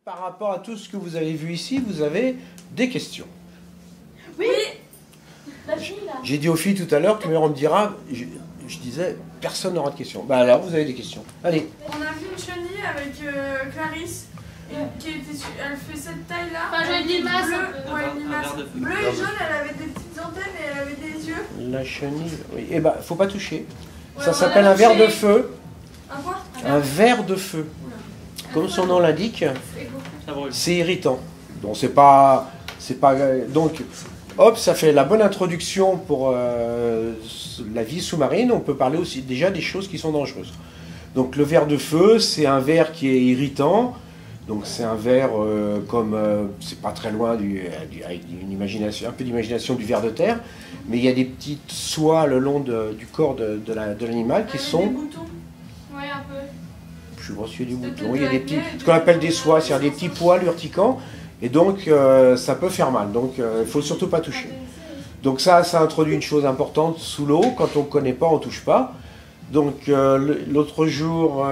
par rapport à tout ce que vous avez vu ici, vous avez des questions. Oui. J'ai dit aux filles tout à l'heure, tout à l'heure on me dira, je disais, personne n'aura de questions. Bah alors, vous avez des questions. Allez. On a vu une chenille avec Clarisse, elle fait cette taille-là. Enfin, j'ai une limace. Ouais, une limace. Bleu et jaune, elle avait des petites antennes et elle avait des yeux. La chenille, oui. Eh ben, faut pas toucher. Ouais, Ça on s'appelle a un ver de touché. feu. Un quoi? Un ver de feu. Comme son nom l'indique, c'est irritant. Donc c'est pas, donc hop, ça fait la bonne introduction pour la vie sous-marine. On peut parler aussi déjà des choses qui sont dangereuses. Donc le ver de feu, c'est un ver qui est irritant. Donc c'est un ver c'est pas très loin avec une imagination, un peu d'imagination du ver de terre, mais il y a des petites soies le long du corps de l'animal qui sont. Des boutons. Ouais, un peu. Je suis reçu du bouton. Il y a des petits, ce qu'on appelle des soies, c'est-à-dire des petits poils urticants, et donc ça peut faire mal. Donc il ne faut surtout pas toucher. Donc ça introduit une chose importante sous l'eau. Quand on ne connaît pas, on ne touche pas. Donc l'autre jour,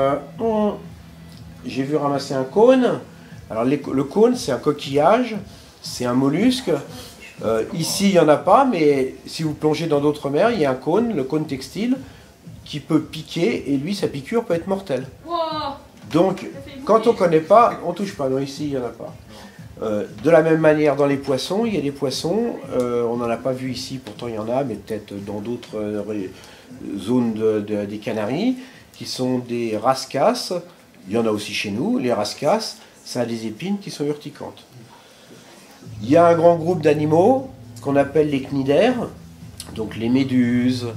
j'ai vu ramasser un cône. Alors le cône, c'est un coquillage, c'est un mollusque. Ici, il n'y en a pas, mais si vous plongez dans d'autres mers, il y a un cône, le cône textile, qui peut piquer, et lui, sa piqûre peut être mortelle. Wow. Donc, quand on ne connaît pas, on ne touche pas. Non, ici, il n'y en a pas. De la même manière, dans les poissons, il y a des poissons, on n'en a pas vu ici, pourtant il y en a, mais peut-être dans d'autres zones des Canaries, qui sont des rascasses. Il y en a aussi chez nous. Les rascasses, ça a des épines qui sont urticantes. Il y a un grand groupe d'animaux qu'on appelle les cnidaires, donc les méduses,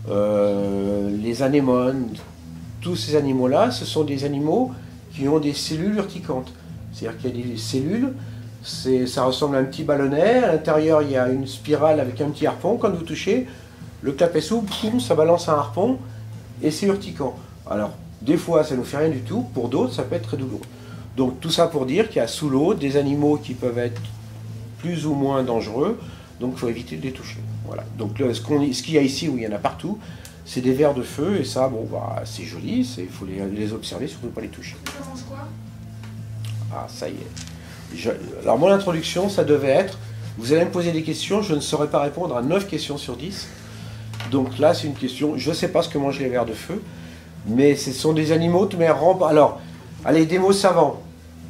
les anémones. Tous ces animaux-là, ce sont des animaux qui ont des cellules urticantes. C'est-à-dire qu'il y a des cellules, ça ressemble à un petit ballonnet, à l'intérieur il y a une spirale avec un petit harpon. Quand vous touchez, le clapet s'ouvre, ça balance un harpon, et c'est urticant. Alors, des fois ça ne nous fait rien du tout, pour d'autres ça peut être très douloureux. Donc tout ça pour dire qu'il y a sous l'eau des animaux qui peuvent être plus ou moins dangereux, donc il faut éviter de les toucher. Voilà. Donc ce qu'il y a ici, où il y en a partout, c'est des vers de feu, et ça, bon, bah, c'est joli, il faut les observer, surtout pas les toucher. Ça mange quoi? Ah, ça y est. Alors mon introduction, ça devait être, vous allez me poser des questions, je ne saurais pas répondre à 9 questions sur 10. Donc là, c'est une question, je ne sais pas ce que mangent les vers de feu, mais ce sont des animaux de mer rampante. Alors, allez, des mots savants.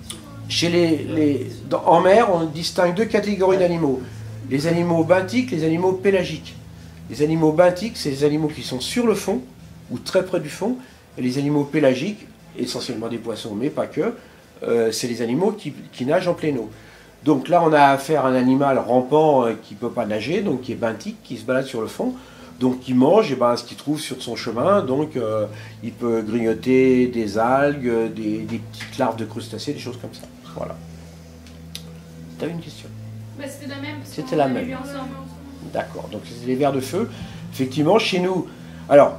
En mer, on distingue deux catégories d'animaux. Les animaux benthiques, les animaux pélagiques. Les animaux benthiques, c'est les animaux qui sont sur le fond, ou très près du fond, et les animaux pélagiques, essentiellement des poissons, mais pas que, c'est les animaux qui nagent en pleine eau. Donc là, on a affaire à un animal rampant qui ne peut pas nager, donc qui est benthique, qui se balade sur le fond, donc qui mange ce qu'il trouve sur son chemin, donc il peut grignoter des algues, des petites larves de crustacés, des choses comme ça. Voilà. Tu as une question? Bah, c'était la même. C'était la même. D'accord, donc c'est les vers de feu. Effectivement, chez nous, alors,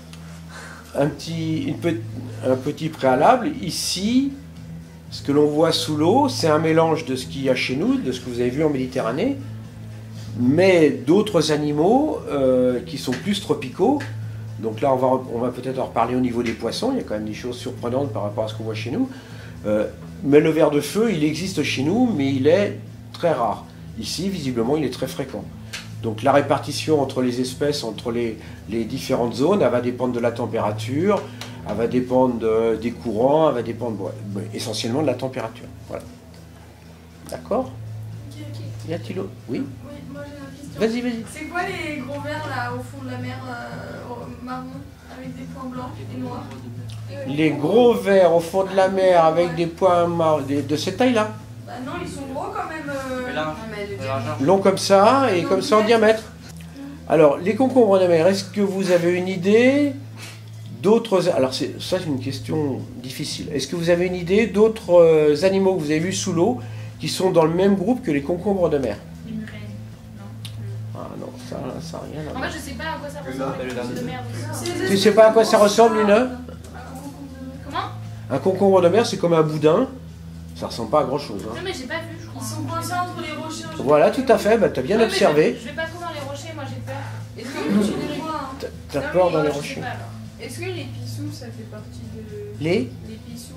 un petit préalable, ici, ce que l'on voit sous l'eau, c'est un mélange de ce qu'il y a chez nous, de ce que vous avez vu en Méditerranée, mais d'autres animaux qui sont plus tropicaux. Donc là, on va peut-être en reparler au niveau des poissons, il y a quand même des choses surprenantes par rapport à ce qu'on voit chez nous. Mais le ver de feu, il existe chez nous, mais il est très rare. Ici, visiblement, il est très fréquent. Donc la répartition entre les espèces, entre les différentes zones, elle va dépendre de la température, elle va dépendre des courants, elle va dépendre essentiellement de la température. Voilà. D'accord? Y a-t-il autre? Oui? Oui, moi j'ai une question. Vas-y, vas-y. C'est quoi les gros vers là au fond de la mer marron avec des points blancs et noirs? Les gros vers au fond de la mer avec des points marrons, de cette taille-là? Bah non, ils sont gros quand même. Long comme ça et comme ça en diamètre. Alors, les concombres de mer, est-ce que vous avez une idée d'autres... Alors, ça c'est une question difficile. Est-ce que vous avez une idée d'autres animaux que vous avez vus sous l'eau qui sont dans le même groupe que les concombres de mer? Les murènes. Non. Ah non, ça n'a rien à En voir. fait, je sais pas à quoi ça ressemble les concombres de mer. Tu sais pas à quoi ça ressemble, une? Comment? Un concombre de mer, c'est comme un boudin. Ça ressemble pas à grand-chose. Hein. Non, mais j'ai pas vu, je crois. Ils sont coincés entre les rochers. Voilà, tout à fait. Bah, tu as bien Ouais, mais observé. Je vais pas trop dans les rochers, moi j'ai peur. Est-ce que tu les vois hein? Tu as peur dans les Je sais rochers. pas, alors. Est-ce que les pissous ça fait partie de. Les Les pissous?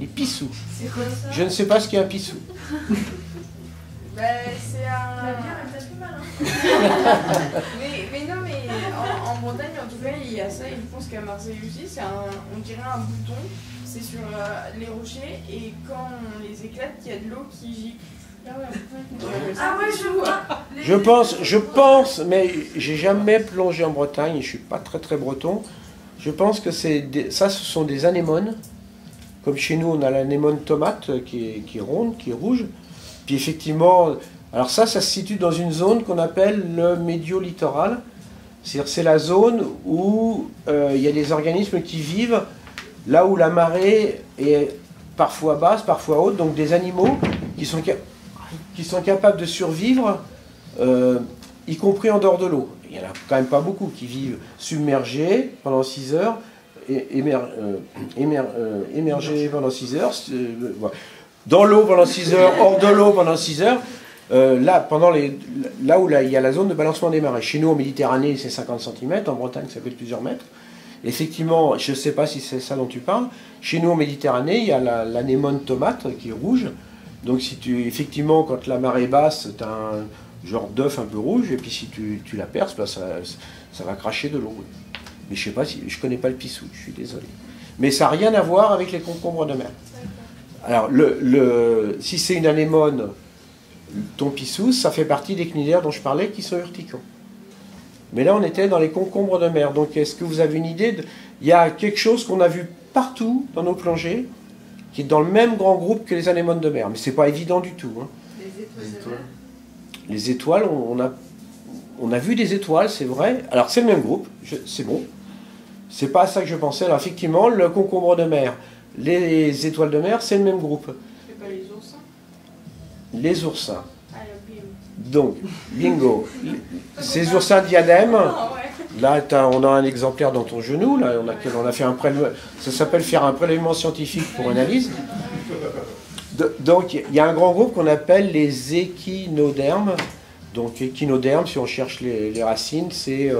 Les pissous. C'est quoi ça? Je ne sais pas ce qu'est un pissou. Bah, c'est un. La bière, elle tape plus mal, hein. Mais non, mais en Bretagne, en tout cas, il y a ça, et je pense qu'à Marseille aussi, on dirait un bouton, c'est sur les rochers, et quand on les éclate, il y a de l'eau qui gicle. Ah ouais, Ah ouais, je vois. Je pense, mais j'ai jamais plongé en Bretagne, et je suis pas très breton. Je pense que ça, ce sont des anémones. Comme chez nous, on a l'anémone tomate qui est ronde, qui est rouge. Puis effectivement, alors ça se situe dans une zone qu'on appelle le médio-littoral. C'est-à-dire c'est la zone où il y a des organismes qui vivent là où la marée est parfois basse, parfois haute, donc des animaux qui sont capables de survivre, y compris en dehors de l'eau. Il n'y en a quand même pas beaucoup qui vivent submergés pendant 6 heures, émergés pendant 6 heures, voilà. Dans l'eau pendant 6 heures, hors de l'eau pendant 6 heures, là où il y a la zone de balancement des marées. Chez nous, en Méditerranée, c'est 50 cm, en Bretagne, ça peut être plusieurs mètres. Effectivement, je ne sais pas si c'est ça dont tu parles, chez nous, en Méditerranée, il y a l'anémone tomate qui est rouge. Donc, effectivement, quand la marée est basse, tu as un genre d'œuf un peu rouge, et puis si tu la perces, bah, ça va cracher de l'eau. Mais je sais pas je connais pas le pissou, je suis désolé. Mais ça n'a rien à voir avec les concombres de mer. Alors, si c'est une anémone, ton pissou, ça fait partie des cnidaires dont je parlais qui sont urticants. Mais là, on était dans les concombres de mer. Donc, est-ce que vous avez une idée Il y a quelque chose qu'on a vu partout dans nos plongées, qui est dans le même grand groupe que les anémones de mer. Mais c'est pas évident du tout. Hein. Les étoiles, on a vu des étoiles, c'est vrai. Alors, c'est le même groupe, c'est bon. C'est pas à ça que je pensais. Alors, effectivement, le concombre de mer, les étoiles de mer, c'est le même groupe. C'est pas les oursins? Les oursins. Ah, bim. Donc, bingo. Ces oursins diadèmes, Ah ouais. là, on a un exemplaire dans ton genou, là, on a fait un prélèvement, ça s'appelle faire un prélèvement scientifique pour analyse. Donc, il y a un grand groupe qu'on appelle les échinodermes. Donc, échinodermes, si on cherche les racines, c'est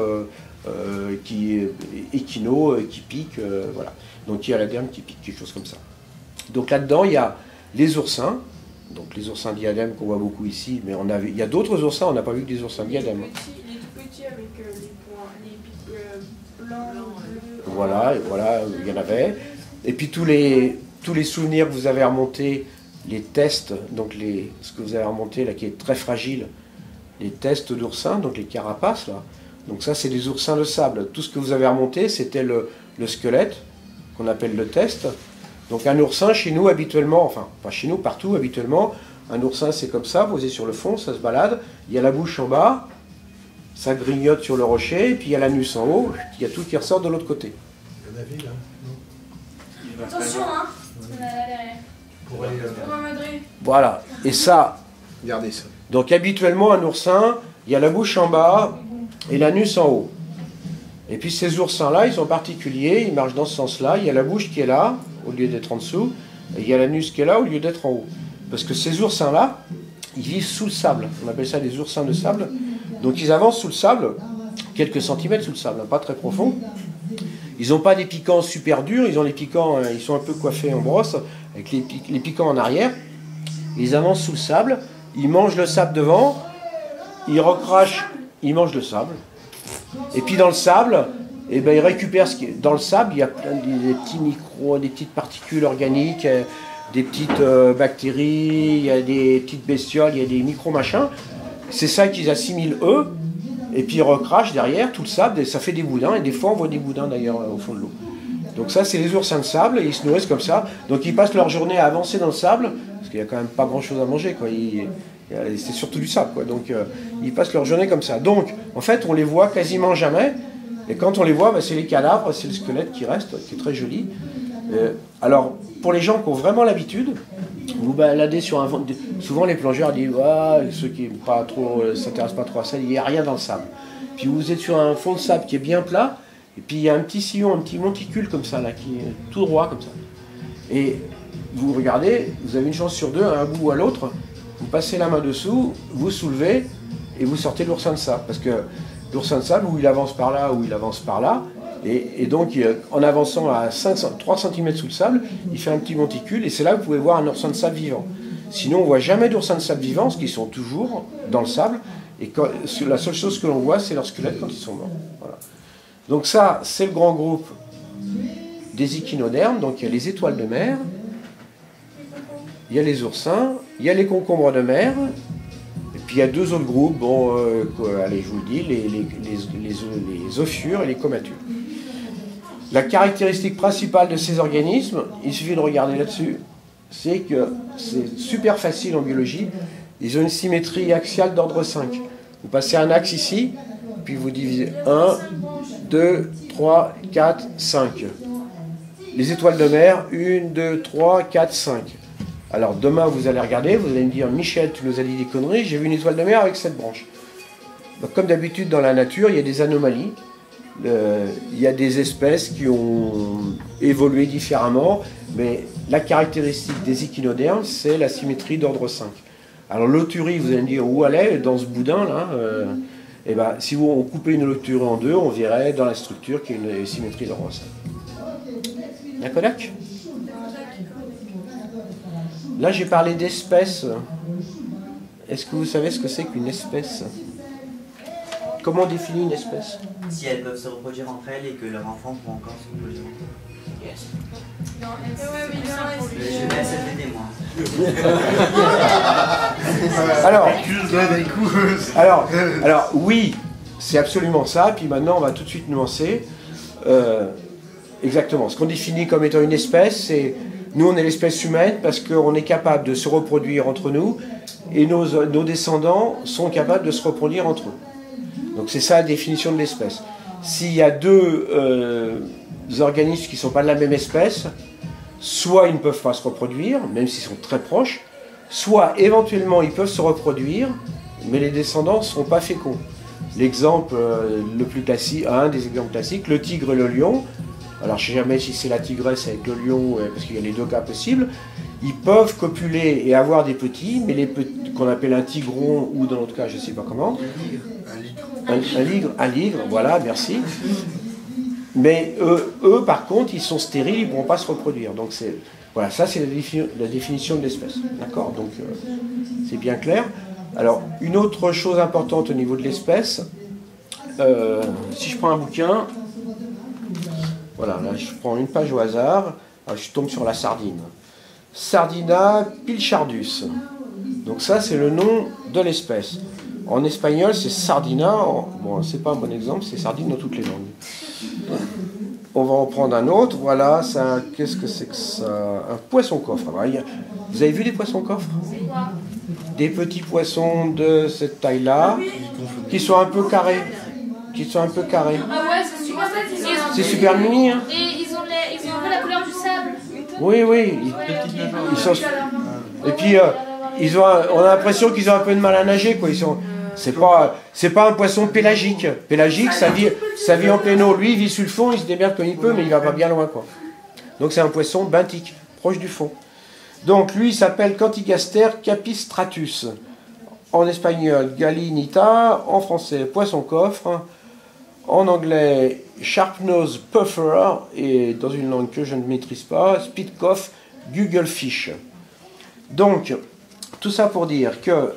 échino, qui pique, voilà. Donc, il y a la derme qui pique, quelque chose comme ça. Donc, là-dedans, il y a les oursins. Donc les oursins diadèmes qu'on voit beaucoup ici, mais il y a d'autres oursins, on n'a pas vu que des oursins diadèmes. Les tout petits avec les points, les pics blancs, bleus. Voilà, il y en avait. Et puis tous les souvenirs que vous avez remontés, les tests, donc ce que vous avez remonté là qui est très fragile, les tests d'oursins, donc les carapaces là. Donc ça c'est des oursins de sable. Tout ce que vous avez remonté, c'était le squelette, qu'on appelle le test. Donc un oursin, chez nous, habituellement, enfin, pas chez nous, partout, habituellement, un oursin, c'est comme ça, posé sur le fond, ça se balade, il y a la bouche en bas, ça grignote sur le rocher, et puis il y a l'anus en haut, il y a tout qui ressort de l'autre côté. Il y en avait là, non? Attention, hein. On a là derrière. Pour aller, Pour un madré. Voilà, et ça, Regardez ça. donc habituellement, un oursin, il y a la bouche en bas et l'anus en haut. Et puis ces oursins-là, ils sont particuliers, ils marchent dans ce sens-là, il y a la bouche qui est là, au lieu d'être en dessous, et il y a l'anus qui est là, au lieu d'être en haut. Parce que ces oursins-là, ils vivent sous le sable, on appelle ça des oursins de sable. Donc ils avancent sous le sable, quelques centimètres sous le sable, pas très profond. Ils n'ont pas des piquants super durs, ils ont les piquants, ils sont un peu coiffés en brosse, avec les piquants en arrière. Ils avancent sous le sable, ils mangent le sable devant, ils recrachent, ils mangent le sable. Et puis dans le sable, eh ben, ils récupèrent ce qui est. Dans le sable, il y a plein des petits micros, des petites particules organiques, des petites bactéries, il y a des petites bestioles, il y a des micro-machins. C'est ça qu'ils assimilent eux, et puis ils recrachent derrière tout le sable, et ça fait des boudins, et des fois on voit des boudins d'ailleurs au fond de l'eau. Donc ça, c'est les oursins de sable, et ils se nourrissent comme ça. Donc ils passent leur journée à avancer dans le sable, parce qu'il n'y a quand même pas grand-chose à manger, quoi. C'est surtout du sable, quoi. Donc ils passent leur journée comme ça. Donc, en fait, on les voit quasiment jamais. Et quand on les voit, bah, c'est les cadavres, c'est le squelette qui reste, qui est très joli. Alors, pour les gens qui ont vraiment l'habitude, vous baladez sur un fond. Souvent, les plongeurs disent ceux qui ne s'intéressent pas trop à ça, il n'y a rien dans le sable. Puis vous êtes sur un fond de sable qui est bien plat, et puis il y a un petit sillon, un petit monticule comme ça, là, qui est tout droit comme ça. Et vous regardez, vous avez une chance sur deux, à un bout ou à l'autre, vous passez la main dessous, vous soulevez, et vous sortez l'oursin de sable. Parce que l'oursin de sable, où il avance par là, ou il avance par là, Et donc, en avançant à 3 cm sous le sable, il fait un petit monticule, et c'est là que vous pouvez voir un oursin de sable vivant. Sinon, on ne voit jamais d'oursins de sable vivants, parce qu'ils sont toujours dans le sable, et la seule chose que l'on voit, c'est leur squelette quand ils sont morts. Voilà. Donc ça, c'est le grand groupe des échinodermes. Donc il y a les étoiles de mer, il y a les oursins, il y a les concombres de mer, et puis il y a 2 autres groupes, bon, allez, je vous le dis, les ophiures et les comatures. La caractéristique principale de ces organismes, il suffit de regarder là-dessus, c'est que c'est super facile en biologie, ils ont une symétrie axiale d'ordre 5. Vous passez un axe ici, puis vous divisez 1, 2, 3, 4, 5. Les étoiles de mer, 1, 2, 3, 4, 5. Alors demain, vous allez regarder, vous allez me dire, Michel, tu nous as dit des conneries, j'ai vu une étoile de mer avec 7 branches. Donc, comme d'habitude dans la nature, il y a des anomalies. Il y a des espèces qui ont évolué différemment, mais la caractéristique des échinodermes, c'est la symétrie d'ordre 5. Alors l'auturie, vous allez me dire, où elle est dans ce boudin là et ben, si on coupait une auturie en 2, on verrait dans la structure qu'il y a une symétrie d'ordre 5. D'accord? Là, j'ai parlé d'espèces. Est-ce que vous savez ce que c'est qu'une espèce? Comment on définit une espèce? Si elles peuvent se reproduire entre elles et que leurs enfants pourront encore se reproduire entre eux. Je vais SFDD, moi. alors, oui, c'est absolument ça. Puis maintenant, on va tout de suite nuancer. Exactement. Ce qu'on définit comme étant une espèce, c'est nous, on est l'espèce humaine parce qu'on est capable de se reproduire entre nous et nos descendants sont capables de se reproduire entre eux. Donc c'est ça la définition de l'espèce. S'il y a 2 organismes qui ne sont pas de la même espèce, soit ils ne peuvent pas se reproduire, même s'ils sont très proches, soit éventuellement ils peuvent se reproduire, mais les descendants ne seront pas féconds. L'exemple le plus classique, un des exemples classiques, le tigre et le lion. Alors je ne sais jamais si c'est la tigresse avec le lion, parce qu'il y a les 2 cas possibles. Ils peuvent copuler et avoir des petits, mais les petits qu'on appelle un tigron, ou dans l'autre cas, je ne sais pas comment. Un ligre, voilà, merci. Mais eux, par contre, ils sont stériles, ils ne pourront pas se reproduire. Donc voilà, ça c'est la définition de l'espèce. D'accord? Donc c'est bien clair. Alors, une autre chose importante au niveau de l'espèce, si je prends un bouquin, voilà, là je prends une page au hasard, je tombe sur la sardine. Sardina pilchardus. Donc ça, c'est le nom de l'espèce. En espagnol, c'est sardina. Bon, c'est pas un bon exemple, c'est sardine dans toutes les langues. On va en prendre un autre. Voilà, qu'est-ce que c'est que ça? Un poisson-coffre. Vous avez vu des poissons-coffres? Des petits poissons de cette taille-là, qui sont un peu carrés. Ah ouais, c'est super. C'est super mini, hein? Et ils ont un peu la couleur du sable. Oui. Ils sont... Et puis, on a l'impression qu'ils ont un peu de mal à nager, quoi. C'est pas un poisson pélagique. Pélagique, ça vit en plein eau. Lui, il vit sur le fond, il se démerde comme il peut, mais il va pas bien loin, quoi. Donc c'est un poisson benthique, proche du fond. Donc lui, il s'appelle Cantigaster capistratus. En espagnol, gallinita. En français, poisson-coffre. En anglais, sharp-nose puffer. Et dans une langue que je ne maîtrise pas, spitcoff googlefish. Donc, tout ça pour dire que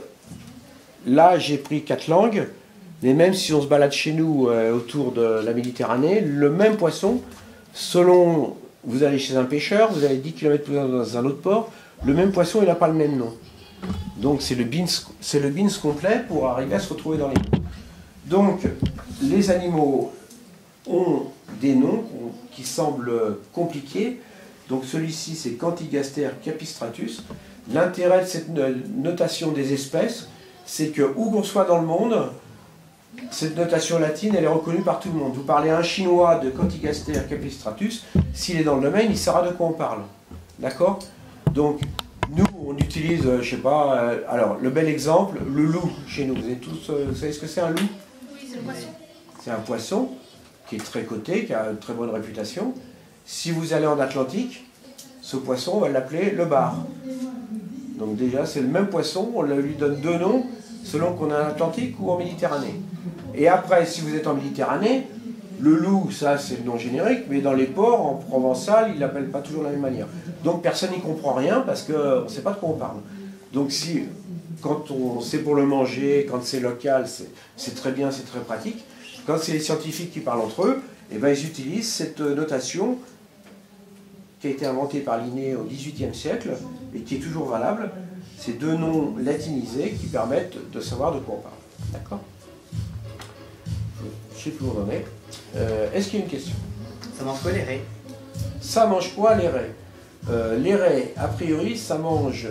là, j'ai pris 4 langues, mais même si on se balade chez nous autour de la Méditerranée, le même poisson, selon, vous allez chez un pêcheur, vous allez 10 km plus loin dans un autre port, le même poisson, il n'a pas le même nom. Donc c'est le beans complet pour arriver à se retrouver dans les noms. Donc, les animaux ont des noms qui semblent compliqués. Donc celui-ci, c'est Cantigaster capistratus. L'intérêt de cette notation des espèces, c'est que où qu'on soit dans le monde, cette notation latine, elle est reconnue par tout le monde. Vous parlez à un Chinois de Cantigaster capistratus, s'il est dans le domaine, il saura de quoi on parle. D'accord? Donc, nous, on utilise, je sais pas, alors, le bel exemple, le loup, chez nous. Vous savez ce que c'est un loup? Oui, c'est le poisson. C'est un poisson qui est très coté, qui a une très bonne réputation. Si vous allez en Atlantique, ce poisson, on va l'appeler le bar. Donc déjà, c'est le même poisson, on lui donne 2 noms, selon qu'on est en Atlantique ou en Méditerranée. Et après, si vous êtes en Méditerranée, Le loup, ça c'est le nom générique, mais dans les ports, en provençal, ils l'appellent pas toujours de la même manière. Donc personne n'y comprend rien parce qu'on ne sait pas de quoi on parle. Donc si, quand on sait pour le manger, quand c'est local, c'est très bien, c'est très pratique. Quand c'est les scientifiques qui parlent entre eux, eh ben, ils utilisent cette notation qui a été inventée par Linné au XVIIIe siècle et qui est toujours valable. C'est deux noms latinisés qui permettent de savoir de quoi on parle. D'accord? Je ne sais plus où on en est. Est-ce qu'il y a une question? Ça mange quoi les raies? Ça mange quoi les raies? Les raies, a priori, ça mange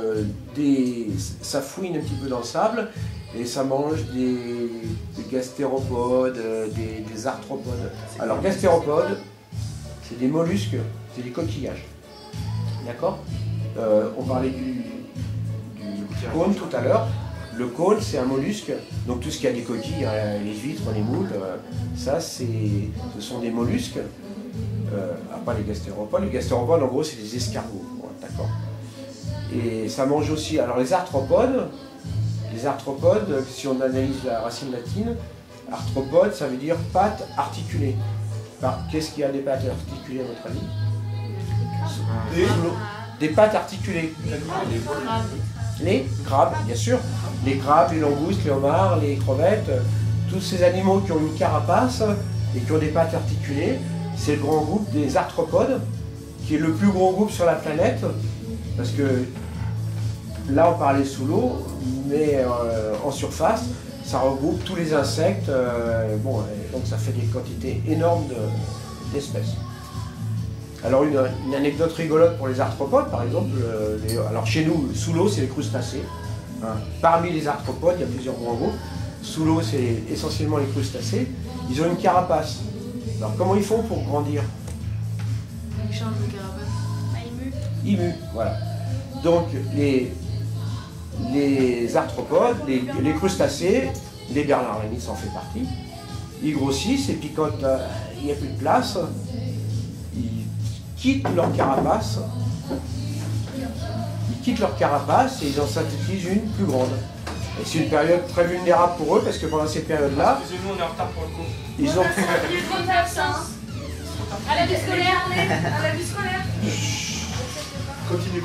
ça fouine un petit peu dans le sable et ça mange des gastéropodes, des arthropodes. Alors gastéropodes, c'est des mollusques, c'est des coquillages. D'accord? On parlait du cône tout à l'heure. Le cône, c'est un mollusque, donc tout ce qui a des coquilles, les huîtres, les moules, ça, ce sont des mollusques. Pas les gastéropodes. Les gastéropodes, en gros, c'est des escargots. Ouais, d'accord. Et ça mange aussi. Alors, les arthropodes, si on analyse la racine latine, arthropode, ça veut dire pattes articulées. Qu'est-ce qu'il y a des pattes articulées, à votre avis? Des pattes articulées. Les crabes, bien sûr. Les crabes, les langoustes, les homards, les crevettes, tous ces animaux qui ont une carapace et qui ont des pattes articulées, c'est le grand groupe des arthropodes, qui est le plus gros groupe sur la planète, parce que là on parlait sous l'eau, mais en surface, ça regroupe tous les insectes, donc ça fait des quantités énormes d'espèces. Alors une anecdote rigolote pour les arthropodes, par exemple, alors chez nous, sous l'eau, c'est les crustacés. Hein. Parmi les arthropodes, il y a plusieurs grands groupes. Sous l'eau, c'est essentiellement les crustacés. Ils ont une carapace. Alors comment ils font pour grandir? Ils changent de carapace. Ils muent, voilà. Donc les arthropodes, les crustacés, les bernardinites en fait partie, ils grossissent et puis quand il n'y a plus de place, ils quittent leur carapace. Ils quittent leur carapace et ils en synthétisent une plus grande. Et c'est une période très vulnérable pour eux parce que pendant cette période-là, excusez-nous, on est en retard pour le cours. ils ont... Il est trop tard, ça. À la vie scolaire. À la vie scolaire. Continue.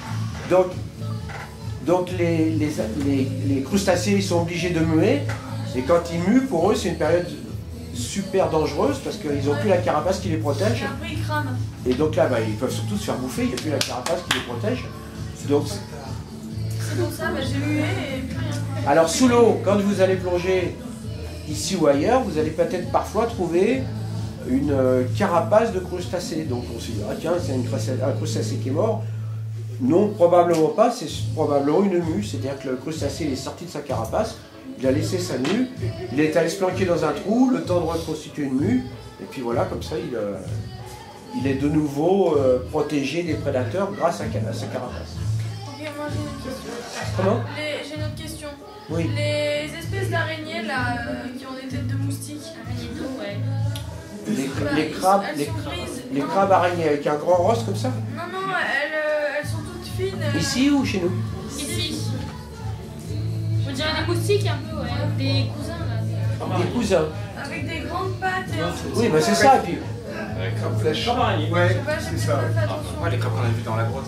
Donc les crustacés ils sont obligés de muer et quand ils muent, pour eux c'est une période super dangereuse parce qu'ils n'ont plus la carapace qui les protège. Et après, ils crament. Et donc là, ils peuvent surtout se faire bouffer, il n'y a plus la carapace qui les protège. Donc, C'est pour ça, j'ai mué et plus rien. alors sous l'eau, quand vous allez plonger ici ou ailleurs, vous allez peut-être parfois trouver une carapace de crustacé. Donc on se dit, ah tiens, c'est un crustacé qui est mort. Non, probablement pas, c'est probablement une mue. C'est-à-dire que le crustacé il est sorti de sa carapace, il a laissé sa mue, il est allé se planquer dans un trou, le temps de reconstituer une mue, et puis voilà, comme ça, il est de nouveau protégé des prédateurs grâce à sa carapace. Ok, moi j'ai une question. Comment? J'ai une autre question. Oui. Les espèces d'araignées là, qui ont des têtes de moustiques. Araignée d'eau, ouais. Les crabes, Elles sont grises. les Non. crabes araignées avec un grand rost comme ça? Non, elles sont toutes fines. Ici ou chez nous? Ici. On dirait des moustiques un peu, ouais. Des cousins, là. Des cousins. Avec des grandes pattes. Et un Oui, bah c'est ça. Et puis, Crabe flèche. Crabe araignée. Je Ouais, sais pas, j'ai c'est peut-être ça. pas fait attention. Ouais, les crabes qu'on a vus dans la grotte.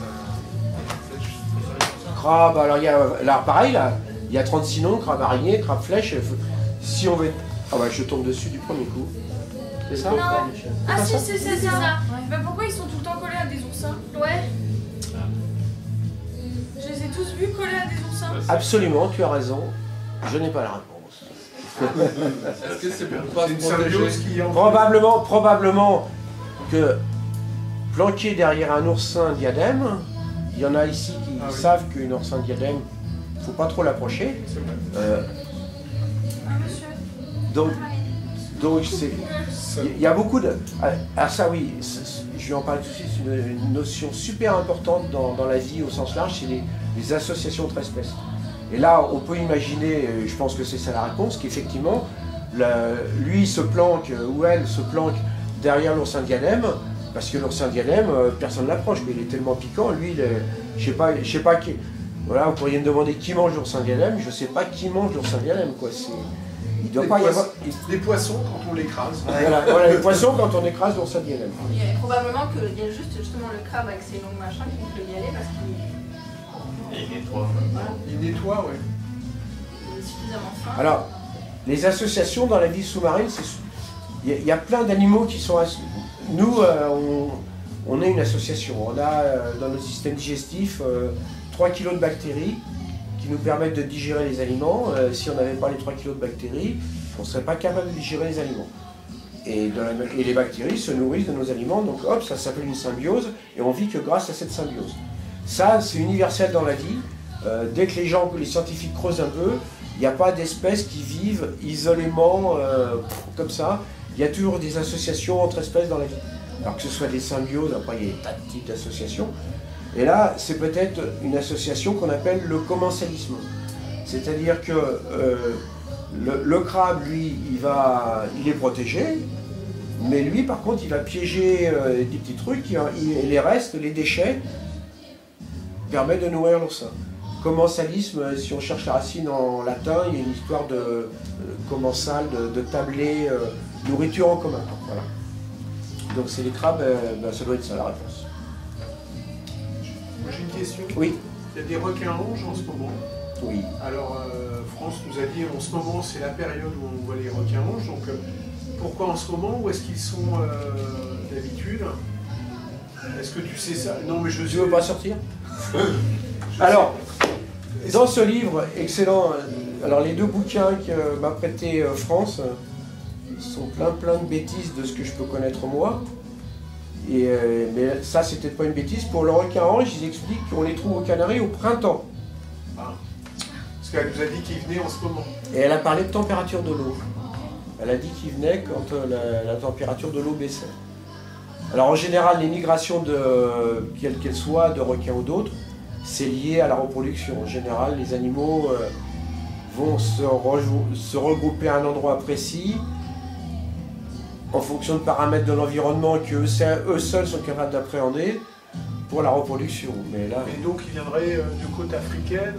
crabe, alors il y a, là pareil, là, il y a 36 noms, crabe araignée, crabe flèche. Si on veut. Ah bah je tombe dessus du premier coup. C'est ça? Non. Michel? Ah pas si, ça c'est ça. Bah pourquoi ils sont tout le temps collés à des oursins? Ouais. Je les ai tous vus collés à des oursins. Absolument, tu as raison. Je n'ai pas la réponse. Est-ce que c'est pour pas C'est se une symbiose protéger? qui en Probablement que planqué derrière un oursin diadème, il y en a ici qui Ah oui. savent qu'une oursin diadème, il ne faut pas trop l'approcher. C'est vrai. Ah monsieur. Donc c'est. Il y a beaucoup de. Ah ça oui, je vais en parler tout de suite, c'est une notion super importante dans la vie au sens large, c'est les associations entre espèces. Et là, on peut imaginer, je pense que c'est ça la réponse, qu'effectivement, lui il se planque, ou elle se planque derrière l'oursin diadème, parce que l'oursin diadème, personne ne l'approche, mais il est tellement piquant, lui, je sais pas qui. Voilà, vous pourriez me demander qui mange l'oursin diadème, je sais pas qui mange l'oursin diadème, quoi. Il doit pas y avoir... Les poissons, quand on l'écrase. Voilà, les poissons, quand on écrase, on s'habille. Il y a probablement qu'il y a juste justement le crabe avec ses longs machins qui peut y aller parce qu'il Et il nettoie. voilà, Il nettoie, ouais. il est suffisamment fin. Alors, les associations dans la vie sous-marine, il y a plein d'animaux qui sont... Nous, on est une association. On a dans notre système digestif 3 kg de bactéries qui nous permettent de digérer les aliments. Si on n'avait pas les 3 kg de bactéries, on ne serait pas capable de digérer les aliments. Et les bactéries se nourrissent de nos aliments, donc hop, ça s'appelle une symbiose, et on vit que grâce à cette symbiose. Ça, c'est universel dans la vie. Dès que les scientifiques creusent un peu, il n'y a pas d'espèces qui vivent isolément comme ça. Il y a toujours des associations entre espèces dans la vie. Alors que ce soit des symbioses, après il y a des tas de types d'associations. Et là, c'est peut-être une association qu'on appelle le commensalisme. C'est-à-dire que le crabe, lui, il est protégé, mais lui, par contre, il va piéger des petits trucs, et les restes, les déchets, permettent de nourrir l'oursin. Commensalisme, si on cherche la racine en latin, il y a une histoire de commensal, de tabler, nourriture en commun. Voilà. Donc c'est les crabes, ça doit être ça la réponse. Moi j'ai une question. Oui. Il y a des requins-anges en ce moment. Oui. Alors France nous a dit en ce moment c'est la période où on voit les requins-anges. Donc pourquoi en ce moment? Où est-ce qu'ils sont d'habitude? Est-ce que tu sais ça? Non mais je Tu veux pas sortir? Alors, dans ce livre excellent, alors les deux bouquins que m'a prêté France sont plein de bêtises de ce que je peux connaître moi. Et, mais ça, c'est peut-être pas une bêtise. Pour le requin-ange, ils expliquent qu'on les trouve aux Canaries au printemps. Ah. Parce qu'elle nous a dit qu'ils venaient en ce moment. Et elle a parlé de température de l'eau. Elle a dit qu'ils venaient quand la température de l'eau baissait. Alors en général, les migrations, quelles qu'elles soient, de requins ou d'autres, c'est lié à la reproduction. En général, les animaux vont se regrouper à un endroit précis en fonction de paramètres de l'environnement qu'eux seuls sont capables d'appréhender pour la reproduction. Mais là, Et donc ils viendraient de côte africaine.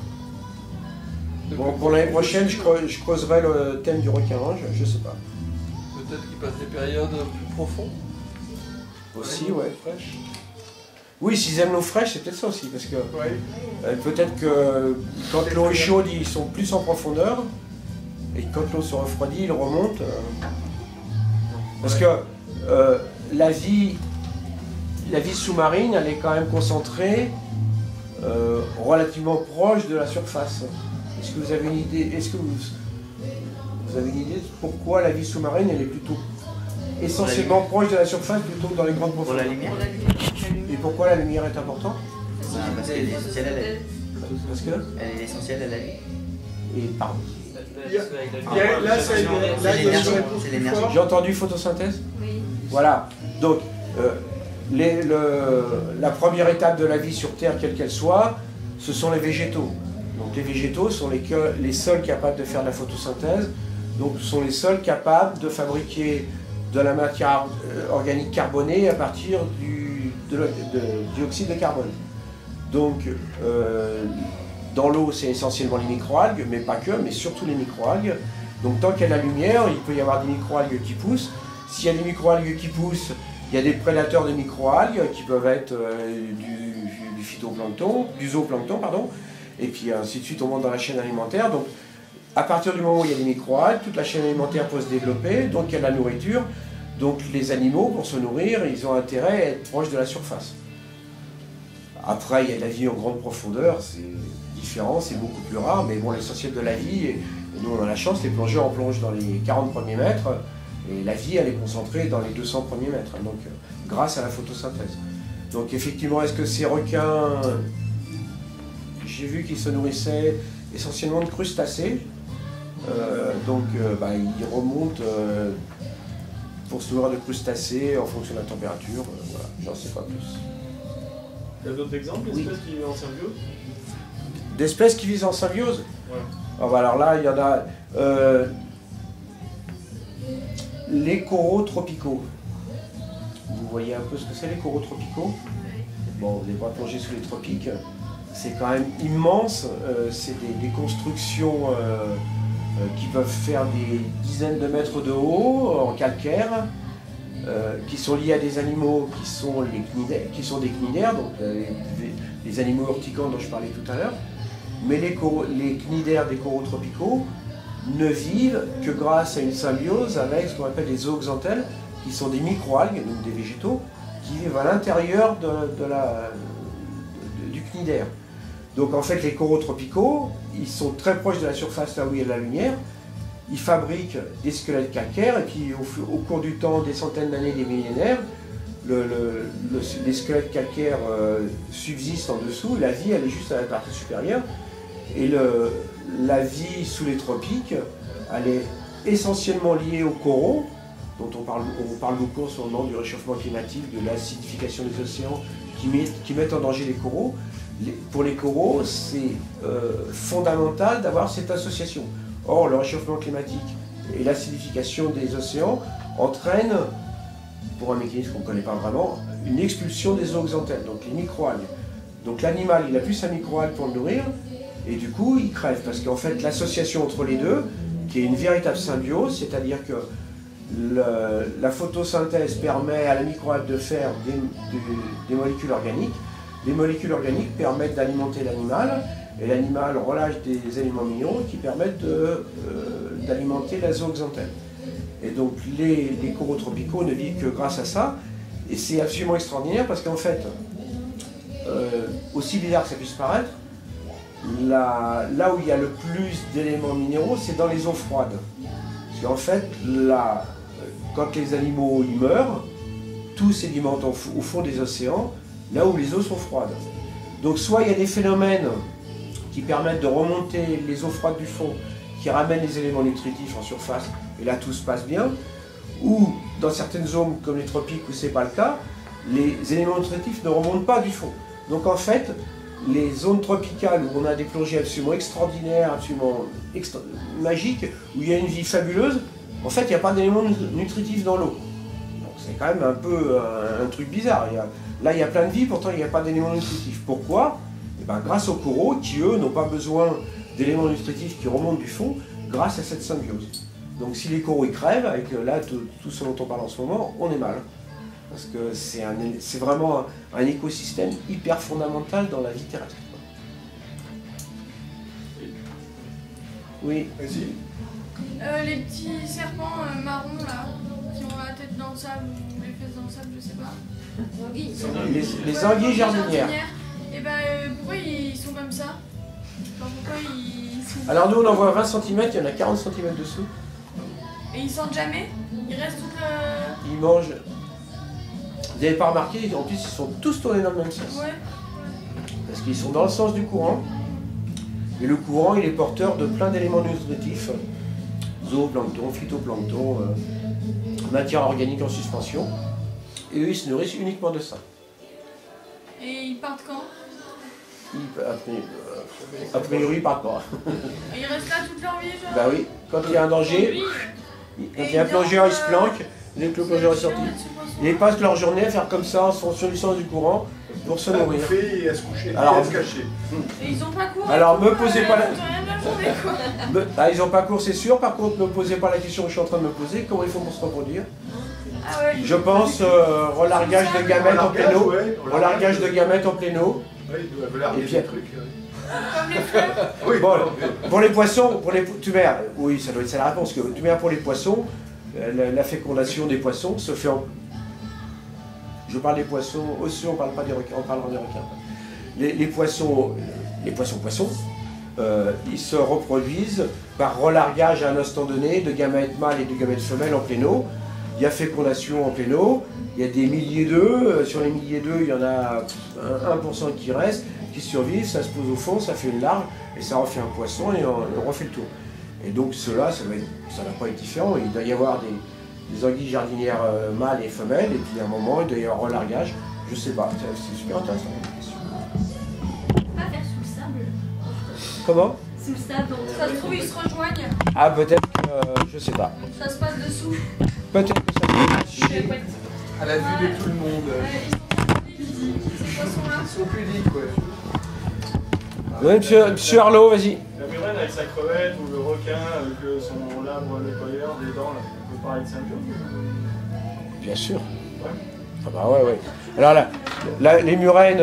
bon, pour l'année prochaine, je creuserai le thème du requin-ange, je sais pas. Peut-être qu'ils passent des périodes plus profondes. Aussi, ouais. Fraîche. Oui, s'ils aiment l'eau fraîche, c'est peut-être ça aussi, parce que Ouais. peut-être que quand l'eau est chaude, ils sont plus en profondeur, et quand l'eau se refroidit, ils remontent. Parce que la vie sous-marine, elle est quand même concentrée relativement proche de la surface. Est-ce que vous avez une idée? Est-ce que vous avez une idée de pourquoi la vie sous-marine, elle est plutôt essentiellement proche de la surface plutôt que dans les grandes Pour profondeurs? la lumière. Et pourquoi la lumière est importante? Parce qu'elle est essentielle à la vie. Parce que... Elle est essentielle à la vie. Et pardon. Là, c'est l'énergie. une réponse C'est plus l'énergie. forte. J'ai entendu photosynthèse? Oui. Voilà. Donc, la première étape de la vie sur Terre, quelle qu'elle soit, ce sont les végétaux. Donc les végétaux sont les seuls capables de faire de la photosynthèse, donc ce sont les seuls capables de fabriquer de la matière organique carbonée à partir du dioxyde de carbone. Donc dans l'eau, c'est essentiellement les microalgues, mais pas que, mais surtout les microalgues. Donc tant qu'il y a de la lumière, il peut y avoir des microalgues qui poussent. S'il y a des microalgues qui poussent, il y a des prédateurs de microalgues qui peuvent être du phytoplancton, du zooplancton, pardon, et puis ainsi de suite, on monte dans la chaîne alimentaire. Donc à partir du moment où il y a des microalgues, toute la chaîne alimentaire peut se développer, donc il y a de la nourriture. Donc les animaux, pour se nourrir, ils ont intérêt à être proches de la surface. Après, il y a de la vie en grande profondeur, c'est différent, c'est beaucoup plus rare, mais bon, l'essentiel de la vie, et nous on a la chance, les plongeurs en plongent dans les 40 premiers mètres, et la vie, elle est concentrée dans les 200 premiers mètres, donc grâce à la photosynthèse. Donc effectivement, est-ce que ces requins, j'ai vu qu'ils se nourrissaient essentiellement de crustacés, ils remontent pour se nourrir de crustacés en fonction de la température, voilà, j'en sais pas plus. Il y a d'autres exemples d'espèces qui vivent en symbiose? D'espèces qui vivent en symbiose? Ouais. Alors là, il y en a les coraux tropicaux. Vous voyez un peu ce que c'est les coraux tropicaux? Bon, vous n'avez pas plongé sous les tropiques. C'est quand même immense. C'est des constructions qui peuvent faire des dizaines de mètres de haut en calcaire, qui sont liés à des animaux qui sont des cnidaires, donc les animaux urticants dont je parlais tout à l'heure. Mais les cnidaires des coraux tropicaux ne vivent que grâce à une symbiose avec ce qu'on appelle les zooxanthelles, qui sont des microalgues, donc des végétaux, qui vivent à l'intérieur du cnidaire. Donc en fait, les coraux tropicaux, ils sont très proches de la surface, là où il y a de la lumière. Ils fabriquent des squelettes calcaires, et puis au cours du temps, des centaines d'années, des millénaires, les squelettes calcaires subsistent en dessous, et la vie, elle est juste à la partie supérieure. Et la vie sous les tropiques, elle est essentiellement liée aux coraux, dont on parle beaucoup en ce moment du réchauffement climatique, de l'acidification des océans qui mettent en danger les coraux. Pour les coraux, c'est fondamental d'avoir cette association. Or, le réchauffement climatique et l'acidification des océans entraînent, pour un mécanisme qu'on ne connaît pas vraiment, une expulsion des zooxanthelles, donc les microalgues. Donc l'animal, il n'a plus sa microalgue pour le nourrir, et du coup, il crève. Parce qu'en fait, l'association entre les deux, qui est une véritable symbiose, c'est-à-dire que la photosynthèse permet à la microalgue de faire des molécules organiques. Les molécules organiques permettent d'alimenter l'animal, et l'animal relâche des éléments minéraux qui permettent d'alimenter la zooxanthelle. Et donc les coraux tropicaux ne vivent que grâce à ça, et c'est absolument extraordinaire parce qu'en fait, aussi bizarre que ça puisse paraître, là où il y a le plus d'éléments minéraux, c'est dans les eaux froides. Parce qu'en fait, là, quand les animaux y meurent, tout sédimente au fond des océans, là où les eaux sont froides. Donc soit il y a des phénomènes qui permettent de remonter les eaux froides du fond, qui ramènent les éléments nutritifs en surface, et là tout se passe bien, ou dans certaines zones comme les tropiques où ce n'est pas le cas, les éléments nutritifs ne remontent pas du fond. Donc en fait, les zones tropicales où on a des plongées absolument extraordinaires, absolument magiques, où il y a une vie fabuleuse, en fait il n'y a pas d'éléments nutritifs dans l'eau. Donc c'est quand même un peu un truc bizarre. Là il y a plein de vie, pourtant il n'y a pas d'éléments nutritifs. Pourquoi? Eh bien, grâce aux coraux qui eux n'ont pas besoin d'éléments nutritifs qui remontent du fond, grâce à cette symbiose. Donc si les coraux ils crèvent, avec là tout ce dont on parle en ce moment, on est mal. Parce que c'est vraiment un écosystème hyper fondamental dans la vie terrestre. Oui. Vas-y. Les petits serpents marrons là, qui ont la tête dans le sable ou les fesses dans le sable, je sais pas. Les anguilles jardinières. Et ben pourquoi ils sont comme ça? Enfin, pourquoi ils sont... Alors nous on en voit 20 cm, il y en a 40 cm dessous. Et ils sentent jamais? Ils restent toute la... Ils mangent. Vous n'avez pas remarqué, en plus ils sont tous tournés dans le même sens. Ouais. Parce qu'ils sont dans le sens du courant. Et le courant il est porteur de plein d'éléments nutritifs. Zooplancton, phytoplancton, matière organique en suspension. Et eux ils se nourrissent uniquement de ça. Et ils partent quand? A priori ils partent pas. Et ils restent là toute leur vie genre? Bah oui, quand il y a un danger, quand il y a un plongeur il se planque, dès que le plongeur est sorti. Ils passent leur journée à faire comme ça, en fonction du sens du courant, pour se nourrir. Et à se coucher, alors, et à se cacher. Et ils ont pas cours. Alors me posez pas la... journée, ils n'ont pas cours c'est sûr, par contre ne me posez pas la question que je suis en train de me poser, comment il faut pour se reproduire. Ah ouais, je pense relargage de gamètes en pléno, relargage de gamètes en pléno. Ouais, ils doivent larguer des trucs. Comme les fleurs. Oui, bon, pour les poissons, tumère, oui ça doit être ça la réponse, que tumère pour les poissons, la fécondation des poissons se fait en... Je parle des poissons océans, on ne parle pas des requins, on parlera des requins. Les poissons, ils se reproduisent par relargage à un instant donné de gamètes mâles et de gamètes femelles en pléno. Il y a fécondation en pléno, il y a des milliers d'œufs, sur les milliers d'œufs, il y en a 1% qui reste, qui survivent, ça se pose au fond, ça fait une larve, et ça refait un poisson, et on refait le tour. Et donc cela, ça ne va pas être différent, il doit y avoir des anguilles jardinières mâles et femelles, et puis à un moment, il doit y avoir relargage, je sais pas, c'est super intéressant. Pas faire sous le sable. Comment? Sous le sable. Ça se trouve, ils se rejoignent. Ah, peut-être que, je sais pas. Ça se passe dessous. Peut-être que ça peut être... À la vue de tout le monde. Ces poissons-là. Ils sont pudiques, ouais. Oui, monsieur Arlot, vas-y. La murène, avec sa crevette ou le requin avec son labre nettoyeur des dents, là, on peut parler de symbiose? Bien sûr. Ouais. Ah bah ouais, ouais. Alors là, les murènes,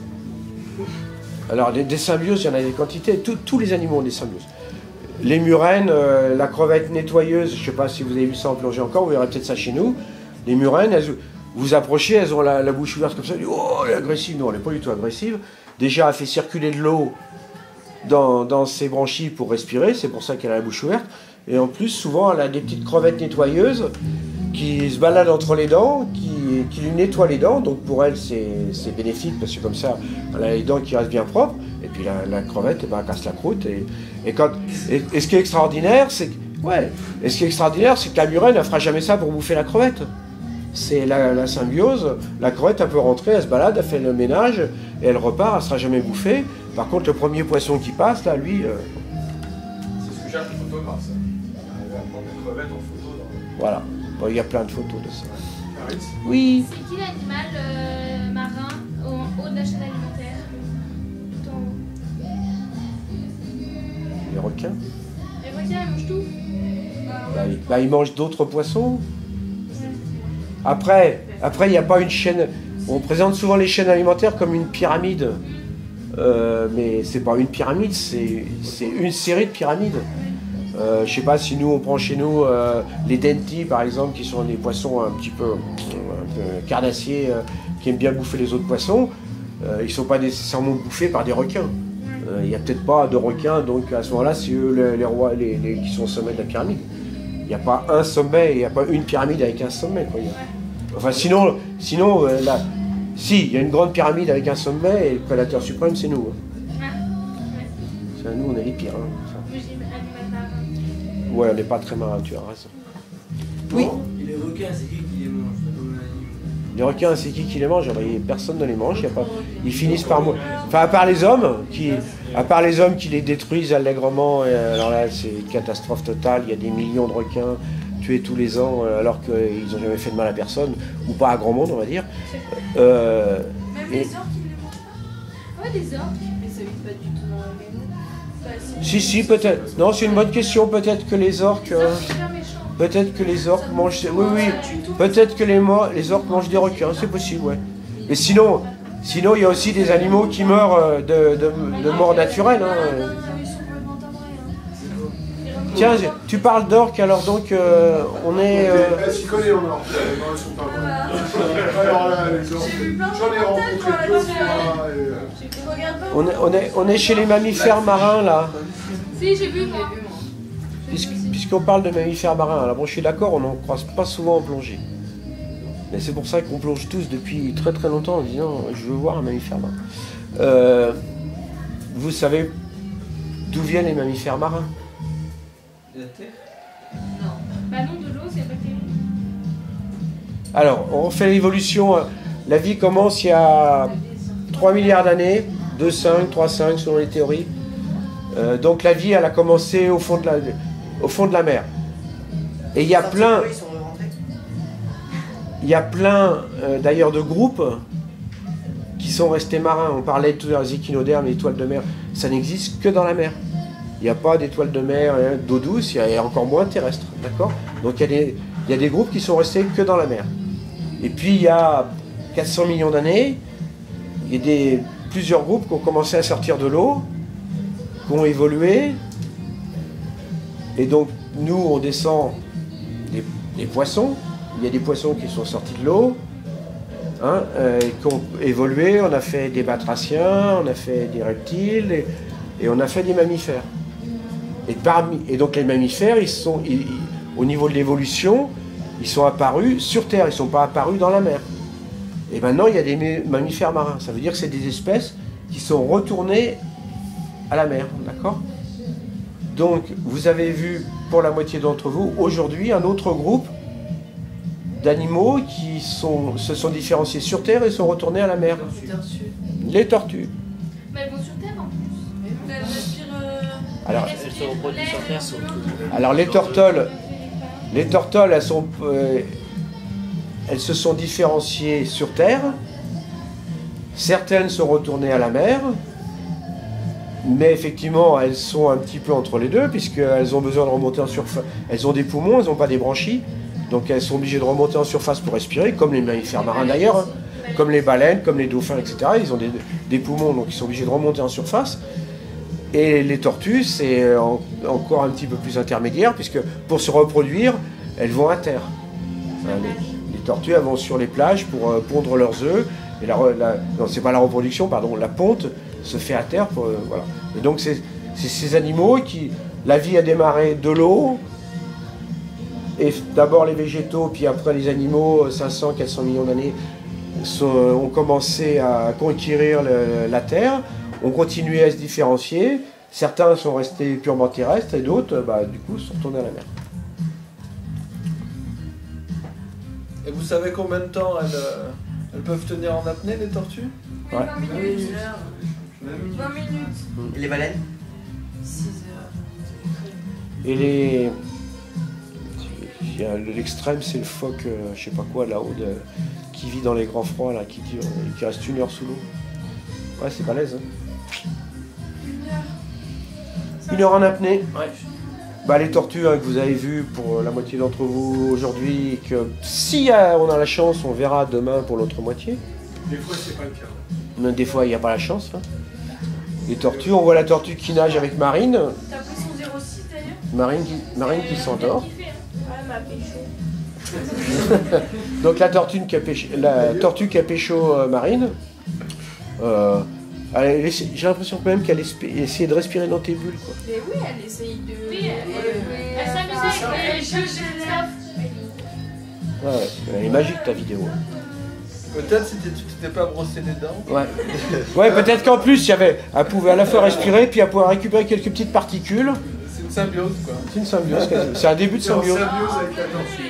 alors des symbioses, il y en a des quantités, tous les animaux ont des symbioses. Les murènes, la crevette nettoyeuse, je ne sais pas si vous avez vu ça en plongée encore, vous verrez peut-être ça chez nous. Les murènes, vous approchez, elles ont la bouche ouverte comme ça, oh, elle est agressive. Non, elle n'est pas du tout agressive. Déjà, elle fait circuler de l'eau dans ses branchies pour respirer, c'est pour ça qu'elle a la bouche ouverte. Et en plus, souvent, elle a des petites crevettes nettoyeuses qui se baladent entre les dents, qui lui nettoient les dents. Donc pour elle, c'est bénéfique parce que comme ça, elle a les dents qui restent bien propres. Et puis la crevette, eh ben, elle casse la croûte. Et ce qui est extraordinaire, c'est que la murène, elle fera jamais ça pour bouffer la crevette. C'est la symbiose. La crevette, elle peut rentrer, elle se balade, elle fait le ménage et elle repart, elle sera jamais bouffée. Par contre, le premier poisson qui passe, là, lui... C'est ce que cherche le photographe, ça. Arriver à prendre des crevettes en photo. Voilà. Bon, il y a plein de photos de ça. Clarisse? Oui. C'est qui l'animal marin en haut de la chaîne alimentaire? Tout en haut. Les requins. Les requins, ils mangent tout? Ils mangent d'autres poissons. Après, il n'y a pas une chaîne... On présente souvent les chaînes alimentaires comme une pyramide. Mais c'est pas une pyramide, c'est une série de pyramides. Je sais pas si nous on prend chez nous les dentis par exemple, qui sont des poissons un peu carnassiers, qui aiment bien bouffer les autres poissons. Ils sont pas nécessairement bouffés par des requins. Il n'y a peut-être pas de requins, donc à ce moment-là c'est eux les rois qui sont au sommet de la pyramide. Il n'y a pas un sommet, il n'y a pas une pyramide avec un sommet, quoi. Enfin sinon là, si, il y a une grande pyramide avec un sommet et le prédateur suprême c'est nous. Nous on est les pires. Ouais, on n'est pas très marins, tu as raison. Oui. Et les requins, c'est qui les mange? Les requins, c'est qui les mange? Personne ne les mange. Ils finissent par mourir. Enfin, à part les hommes qui les détruisent allègrement. Et alors là, c'est une catastrophe totale. Il y a des millions de requins tués tous les ans, alors qu'ils n'ont jamais fait de mal à personne, ou pas à grand monde, on va dire. Même les orques, ils les mangent pas? Ouais, des orques. Mais ça vit pas du tout dans les mots. Si, peut-être. Non, c'est une bonne question. Peut-être que les orques... Peut-être que les orques mangent... Oui. Peut-être que les orques mangent des requins. C'est possible, ouais. Mais sinon, il y a aussi des animaux qui meurent de mort naturelle. Hein. Tiens, tu parles d'orques, alors donc on est... Elle s'y connaît en orques. Non, elles sont pas bonnes. Alors là, les orques, j'en ai rencontré deux fois. On est chez les mammifères marins, là. Si, j'ai vu, moi. Puisqu'on parle de mammifères marins, alors bon, je suis d'accord, on n'en croise pas souvent en plongée. Mais c'est pour ça qu'on plonge tous depuis très très longtemps en disant « je veux voir un mammifère marin ». Vous savez d'où viennent les mammifères marins? De la terre? Non. Bah non, de l'eau, c'est pas terrible. Alors, on fait l'évolution. La vie commence il y a 3 milliards d'années, 2,5, 3,5 selon les théories. Donc la vie, elle a commencé au fond de la mer. Et il y a plein, d'ailleurs de groupes qui sont restés marins. On parlait tout à l'heure des échinodermes, les étoiles de mer. Ça n'existe que dans la mer. Il n'y a pas d'étoiles de mer, d'eau douce, il y a encore moins terrestre. D'accord? Donc il y a des groupes qui sont restés que dans la mer. Et puis il y a 400 millions d'années, il y a plusieurs groupes qui ont commencé à sortir de l'eau, qui ont évolué. Et donc nous, on descend des poissons. Il y a des poissons qui sont sortis de l'eau, hein, qui ont évolué. On a fait des batraciens, on a fait des reptiles et on a fait des mammifères. Et donc les mammifères, au niveau de l'évolution, ils sont apparus sur Terre, ils ne sont pas apparus dans la mer. Et maintenant, il y a des mammifères marins. Ça veut dire que c'est des espèces qui sont retournées à la mer, d'accord? Donc, vous avez vu, pour la moitié d'entre vous, aujourd'hui, un autre groupe d'animaux qui se sont différenciés sur Terre et sont retournés à la mer. Les tortues. Mais elles vont sur Terre en plus. Elles respirent... Alors, elles se reproduisent sur Terre. Alors les tortoles, elles se sont différenciées sur Terre. Certaines sont retournées à la mer. Mais effectivement, elles sont un petit peu entre les deux, puisqu'elles ont besoin de remonter en surface. Elles ont des poumons, elles n'ont pas des branchies, donc elles sont obligées de remonter en surface pour respirer, comme les mammifères marins d'ailleurs, hein. Comme les baleines, comme les dauphins, etc. Ils ont des poumons, donc ils sont obligés de remonter en surface. Et les tortues, c'est encore un petit peu plus intermédiaire, puisque pour se reproduire, elles vont à terre. Hein, les tortues, elles vont sur les plages pour pondre leurs œufs. Et non, c'est pas la reproduction, pardon, la ponte se fait à terre. Voilà. Et donc c'est ces animaux qui... La vie a démarré de l'eau, et d'abord les végétaux, puis après les animaux, 500, 400 millions d'années, ont commencé à conquérir la terre, ont continué à se différencier. Certains sont restés purement terrestres et d'autres, du coup, sont retournés à la mer. Et vous savez combien de temps elles peuvent tenir en apnée, les tortues? Ouais. 20 minutes. 20 minutes. Et les baleines? 6 heures. Et l'extrême, c'est le phoque, je sais pas quoi, là-haut, qui vit dans les grands froids, là, qui reste 1 heure sous l'eau. Ouais, c'est balèze. Hein. 1 heure en apnée. Ouais. Les tortues que vous avez vues pour la moitié d'entre vous aujourd'hui, et que si on a la chance, on verra demain pour l'autre moitié. Des fois, c'est pas le cas. Mais des fois, il n'y a pas la chance. Hein. Les tortues, on voit la tortue qui nage avec Marine. T'as pris son 06 d'ailleurs? Marine qui s'endort. Ouais, m'a pécho. Donc la tortue qui a pécho Marine, j'ai l'impression quand même qu'elle essayait de respirer dans tes bulles, quoi. Mais oui, elle essaye de... Oui, elle s'amusait avec les jeux de stuff. Ouais, elle est magique ta vidéo. Peut-être si tu t'étais pas brossé les dents. Ouais, ouais, peut-être qu'en plus, elle pouvait à la fois respirer, puis elle pouvait récupérer quelques petites particules. C'est une symbiose, quoi. C'est une symbiose, quasiment. C'est un début de symbiose. Symbiose avec la tortue.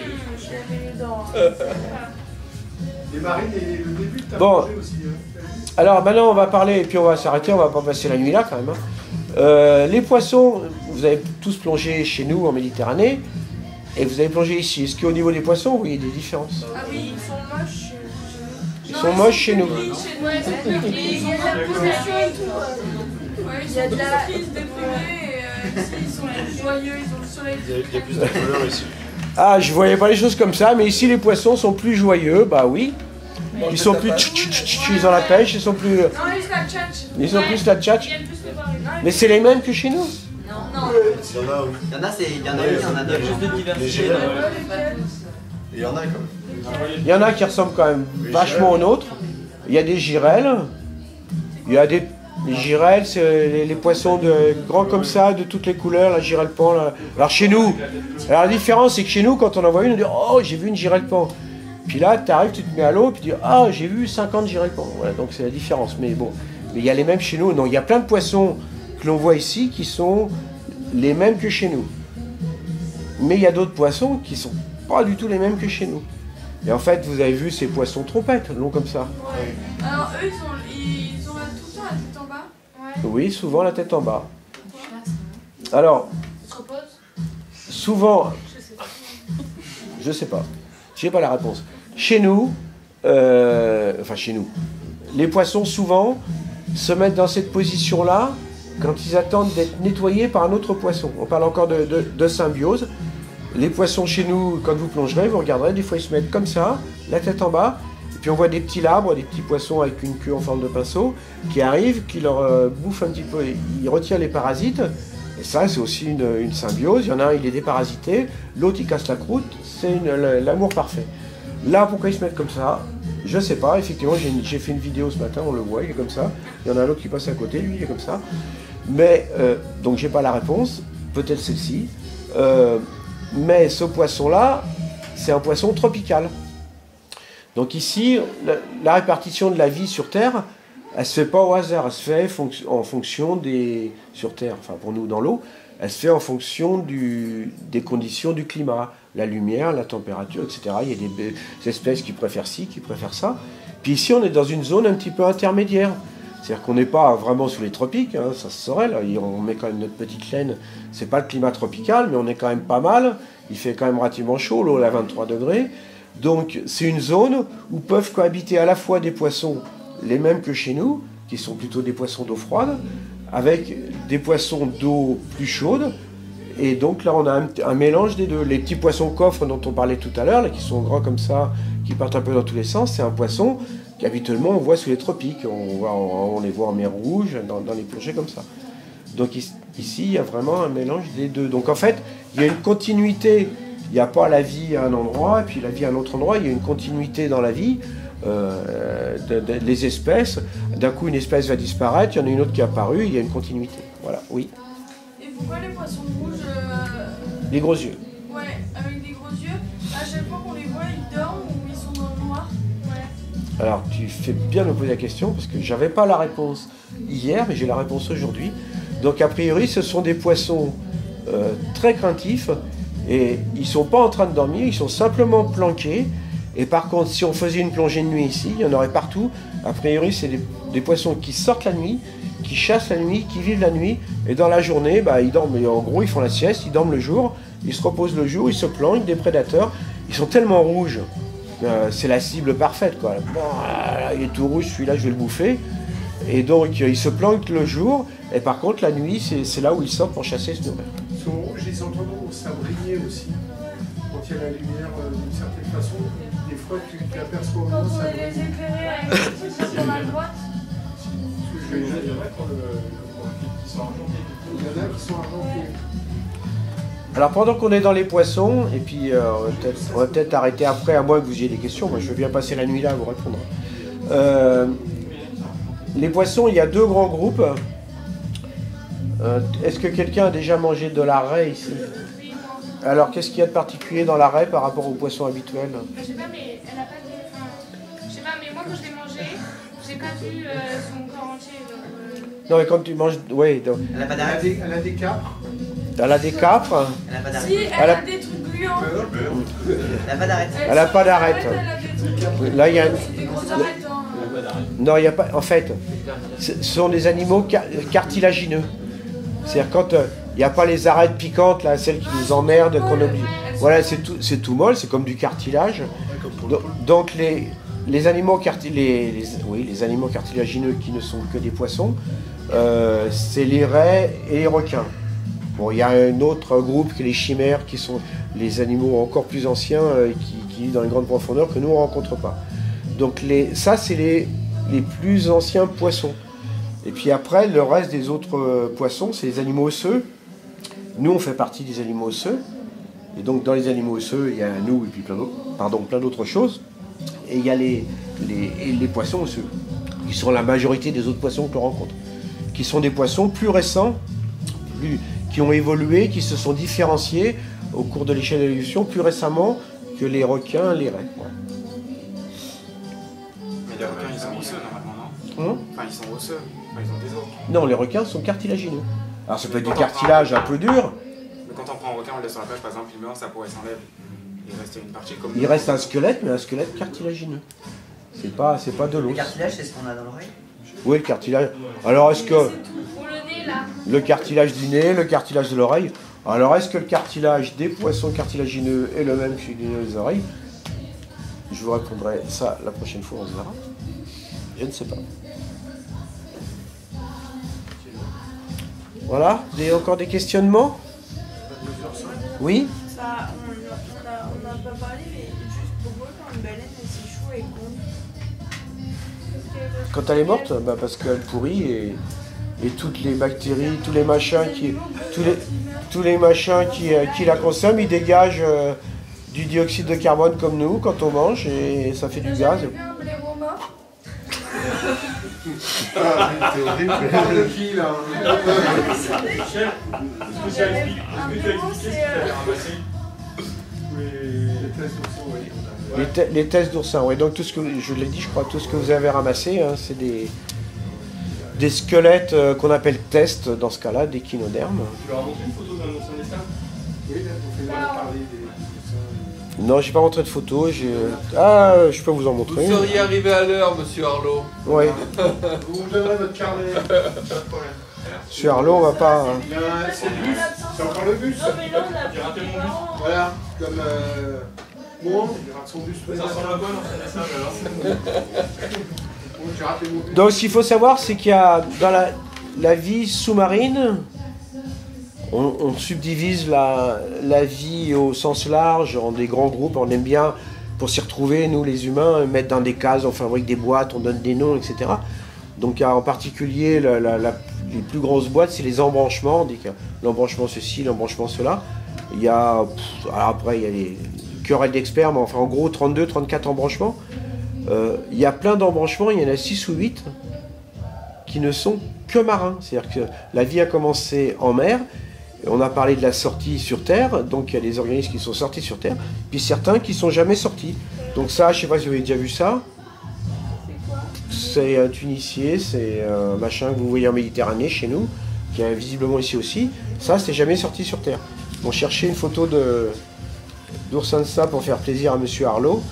Les marines et le début de ta projet aussi. Alors maintenant on va parler, et puis on va s'arrêter, on va pas passer la nuit là quand même. Hein. Les poissons, vous avez tous plongé chez nous en Méditerranée, et vous avez plongé ici. Est-ce qu'au niveau des poissons, vous voyez des différences? Ah oui, ils sont moches. Ils sont moches chez nous. Ouais, c'est plus gris, il y a de la pollution et tout. Ouais, il y a de la crise déprimée, et ici ils sont joyeux, ils ont le soleil. Il y a plus de couleurs ici. Ah, je voyais pas les choses comme ça, mais ici les poissons sont plus joyeux, bah oui. Ils sont plus dans la pêche, ils sont plus... Non, ils sont la tchatch. Ils sont plus la tchatch. Mais c'est les mêmes que chez nous. Non. Il y en a, oui. Il y en a, il y en a une, il y en a d'autres. Juste de diversité. Les girelles. Il y en a quand même. Il y en a qui ressemblent quand même vachement aux nôtres. Il y a des girelles. Il y a des... Les girelles, c'est les poissons grands comme ça, de toutes les couleurs, la girelle pan. Alors chez nous, la différence c'est que chez nous, quand on en voit une, on dit « Oh, j'ai vu une girelle pan ». Puis là, tu arrives, tu te mets à l'eau, puis tu dis « Ah, j'ai vu 50 girelles pan ». Voilà, donc c'est la différence. Mais bon, il y a les mêmes chez nous. Non, il y a plein de poissons que l'on voit ici qui sont les mêmes que chez nous. Mais il y a d'autres poissons qui sont pas du tout les mêmes que chez nous. Et en fait, vous avez vu ces poissons trompettes, longs comme ça. Ouais. Alors eux, ils ont tout le temps la tête en bas. Ouais. Oui, souvent la tête en bas. Alors, souvent, je sais pas, j'ai pas la réponse. Chez nous, les poissons souvent se mettent dans cette position-là quand ils attendent d'être nettoyés par un autre poisson. On parle encore de symbiose. Les poissons chez nous, quand vous plongerez, vous regarderez, des fois ils se mettent comme ça, la tête en bas, et puis on voit des petits labres, des petits poissons avec une queue en forme de pinceau, qui arrivent, qui leur bouffent un petit peu, ils retirent les parasites, et ça c'est aussi une symbiose. Il y en a un, il est déparasité, l'autre il casse la croûte, c'est l'amour parfait. Là, pourquoi ils se mettent comme ça? Je sais pas, effectivement, j'ai fait une vidéo ce matin, on le voit, il est comme ça, il y en a un autre qui passe à côté, lui il est comme ça, mais, donc j'ai pas la réponse, peut-être celle-ci. Mais ce poisson-là, c'est un poisson tropical. Donc ici, la répartition de la vie sur Terre, elle se fait pas au hasard, elle se fait en fonction des... sur Terre, enfin pour nous dans l'eau, elle se fait en fonction des conditions du climat, la lumière, la température, etc. Il y a des espèces qui préfèrent ci, qui préfèrent ça. Puis ici, on est dans une zone un petit peu intermédiaire. C'est-à-dire qu'on n'est pas vraiment sous les tropiques, hein, ça se saurait, là. On met quand même notre petite laine. C'est pas le climat tropical, mais on est quand même pas mal. Il fait quand même relativement chaud, l'eau est à 23 degrés. Donc c'est une zone où peuvent cohabiter à la fois des poissons les mêmes que chez nous, qui sont plutôt des poissons d'eau froide, avec des poissons d'eau plus chaude. Et donc là, on a un mélange des deux. Les petits poissons coffres dont on parlait tout à l'heure, qui sont grands comme ça, qui partent un peu dans tous les sens, c'est un poisson qu'habituellement on voit sous les tropiques. On les voit en mer Rouge, dans les plongées comme ça. Donc ici, il y a vraiment un mélange des deux. Donc en fait, il y a une continuité. Il n'y a pas la vie à un endroit et puis la vie à un autre endroit. Il y a une continuité dans la vie. Les espèces, d'un coup une espèce va disparaître, il y en a une autre qui est apparue, il y a une continuité. Voilà, oui. Et pourquoi les poissons rouges Les gros yeux. Ouais, avec des gros yeux, à chaque fois qu'on les voit, ils dorment ou ils sont dans le noir? Ouais. Alors tu fais bien me poser la question parce que j'avais pas la réponse hier, mais j'ai la réponse aujourd'hui. Donc a priori, ce sont des poissons très craintifs et ils sont pas en train de dormir, ils sont simplement planqués. Et par contre, si on faisait une plongée de nuit ici, il y en aurait partout. A priori, c'est des poissons qui sortent la nuit, qui chassent la nuit, qui vivent la nuit. Et dans la journée, ils dorment. En gros, ils font la sieste, ils dorment le jour, ils se reposent le jour, ils se planquent, des prédateurs. Ils sont tellement rouges, c'est la cible parfaite, quoi. Bon, il est tout rouge, celui-là, je vais le bouffer. Et donc, ils se planquent le jour. Et par contre, la nuit, c'est là où ils sortent pour chasser et se nourrir. Ils sont rouges, ils ont tendance à briller aussi. Quand il y a la lumière d'une certaine façon, des fois tu t'aperçois au Quand moins on ça les brille. éclairait avec le petit truc sur la droite. Il y en a qui sont argentés. Il y en a qui sont argentés. Alors pendant qu'on est dans les poissons, et puis on va peut-être arrêter après, à moins que vous ayez des questions, moi je veux bien passer la nuit là à vous répondre. Les poissons, il y a deux grands groupes. Est-ce que quelqu'un a déjà mangé de la raie ici? Alors qu'est-ce qu'il y a de particulier dans la raie par rapport aux poissons habituels? Je sais pas, mais elle a pas de. Enfin, je sais pas, mais moi quand je l'ai mangé, j'ai pas vu son corps entier. Non mais quand tu manges... Oui, donc, Elle a pas Elle d'arrêt. elle a des capres. elle a des capres, Elle a pas d'arrêt. Si, Elle elle a- a des trucs gluants. Elle a pas d'arrêt. Elle a pas d'arête. Elle a des trucs. là il y a... Des grosses arêtes. Non, il n'y a pas... En fait, ce sont des animaux cartilagineux. C'est-à-dire quand il n'y a pas les arêtes piquantes, là, celles qui nous emmerdent, qu'on oublie. Voilà, c'est tout molle, c'est comme du cartilage. Donc les animaux les animaux cartilagineux qui ne sont que des poissons, c'est les raies et les requins. Bon, il y a un autre groupe qui est les chimères, qui sont les animaux encore plus anciens qui vivent dans les grandes profondeurs que nous on ne rencontre pas. Donc ça, c'est les plus anciens poissons. Et puis après, le reste des autres poissons, c'est les animaux osseux. Nous, on fait partie des animaux osseux. Et donc, dans les animaux osseux, il y a nous et puis plein d'autres choses. Et il y a les poissons osseux, qui sont la majorité des autres poissons que l'on rencontre. Qui sont des poissons plus récents, qui ont évolué, qui se sont différenciés au cours de l'échelle de l'évolution plus récemment que les requins, les raies. Voilà. Mais les requins, ils sont osseux normalement, non? Enfin, ils sont osseux. Enfin, ils ont des os. Non, les requins sont cartilagineux. Alors ça peut être du cartilage un peu dur. Mais quand on prend un requin, on le laisse sur la plage, par exemple, il meurt, sa peau elle s'enlève. Il reste une partie comme. Il reste un squelette, mais un squelette cartilagineux. C'est pas de Le l'os. cartilage, c'est ce qu'on a dans l'oreille. Oui, le cartilage. Alors est-ce que Pour le nez là. le cartilage du nez, le cartilage de l'oreille, alors est-ce que le cartilage des poissons cartilagineux est le même que celui des oreilles? Je vous répondrai ça la prochaine fois, on verra. Je ne sais pas. Voilà, vous avez encore des questionnements? Oui? Ça, on n'a pas parlé, mais juste pourquoi quand une baleine elle s'échoue, elle gonfle? Quand elle est morte, parce qu'elle pourrit et toutes les bactéries, tous les machins qui la consomment, ils dégagent du dioxyde de carbone comme nous quand on mange et ça fait du gaz. T'as vu un blaireau mort? C'est horrible. On parle de qui là? Michel, est-ce que tu as expliqué ce qu'il avait ramassé? Les tests d'oursins, oui. Les tests d'oursins, oui. Donc tout ce que je l'ai dit, je crois, tout ce que vous avez ramassé, hein, c'est des squelettes qu'on appelle tests dans ce cas-là, d'échinodermes. Tu leur as montré une photo d'un ancien dessin? Oui, là, on fait mal parler des. Non, j'ai pas montré de photos. Ah, je peux vous en Vous montrer. seriez arrivé à l'heure, monsieur Arlo. Oui. Vous me donnerez votre carnet. Pas de problème. Sur Arlo, on va pas. Là, c'est le bus. C'est encore le bus. Non, mais là, on a J'ai raté mon bus. Voilà, comme moi, il rate son bus. Ça ressemble à quoi l'ancien dessin alors? J'ai raté mon bus. Donc, ce qu'il faut savoir, c'est qu'il y a la vie sous-marine, on subdivise la vie au sens large en des grands groupes. On aime bien, pour s'y retrouver, nous les humains, mettre dans des cases, on fabrique des boîtes, on donne des noms, etc. Donc en particulier, les plus grosses boîtes, c'est les embranchements. On dit que l'embranchement ceci, l'embranchement cela. Il y a, alors après, il y a les querelles d'experts, mais enfin en gros 32, 34 embranchements. Il y a plein d'embranchements, il y en a 6 ou 8 qui ne sont que marins. C'est-à-dire que la vie a commencé en mer. On a parlé de la sortie sur Terre, donc il y a des organismes qui sont sortis sur Terre, puis certains qui ne sont jamais sortis. Donc ça, je ne sais pas si vous avez déjà vu ça. C'est un tunicier, c'est un machin que vous voyez en Méditerranée chez nous, qui est visiblement ici aussi. Ça, c'est jamais sorti sur Terre. On cherchait une photo d'oursin de ça pour faire plaisir à Monsieur Arlot.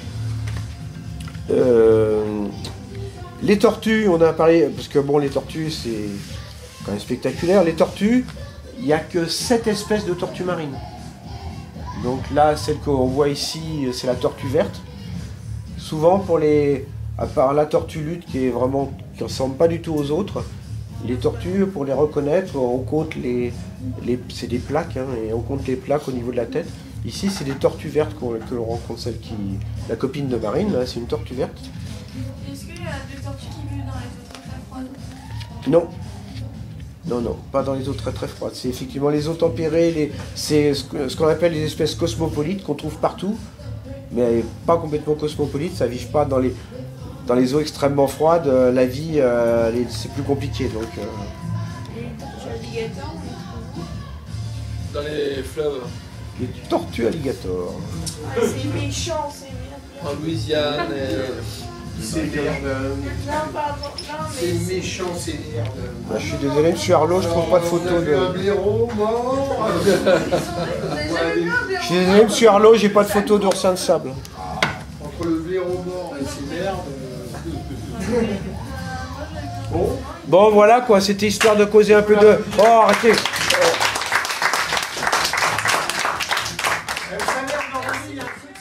Les tortues, on a parlé, parce que bon, les tortues, c'est quand même spectaculaire. Les tortues, il n'y a que 7 espèces de tortues marines. Donc là, celle qu'on voit ici, c'est la tortue verte. Souvent, à part la tortue lutte qui ne ressemble pas du tout aux autres, les tortues, pour les reconnaître, on compte c'est des plaques, hein, et on compte les plaques au niveau de la tête. Ici, c'est des tortues vertes que l'on rencontre, la copine de Marine, là, c'est une tortue verte. Est-ce qu'il y a des tortues qui vivent dans les eaux très froides? Non. Non, pas dans les eaux très froides. C'est effectivement les eaux tempérées, c'est ce qu'on appelle les espèces cosmopolites qu'on trouve partout, mais pas complètement cosmopolites, ça ne vit pas dans les eaux extrêmement froides. La vie, c'est plus compliqué. Donc, Les tortues alligators, on les trouve où? Dans les fleuves. Les tortues alligators. Ah, c'est méchant, c'est merde. En Louisiane. C'est merde. Non, pardon, non, mais C'est méchant, c'est merde. Bah, je suis désolé, monsieur Arlot, je trouve pas de photo On a vu un de... blaireau mort. Vous avez jamais vu un Je suis désolé, monsieur Arlot, j'ai pas de photo d'oursin de sable. Entre le blaireau mort et ces merdes. Bon. Bon, voilà quoi, c'était histoire de causer un peu de... Oh, arrêtez. Ça a l'air d'en revenir.